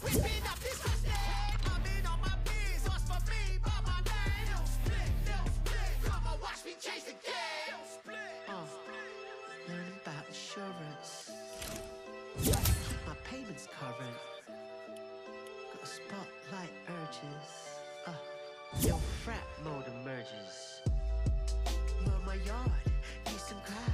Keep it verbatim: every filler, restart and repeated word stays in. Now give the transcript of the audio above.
whipping up this hustling. I'm in on my biz, what's for me, by my name. No split, no split. Come on, watch me change the game. No split. Uh, learning about insurance. Keep my payments current. Got a spotlight urges. Uh, yo, frat mode emerges. Mow my yard, need some grass.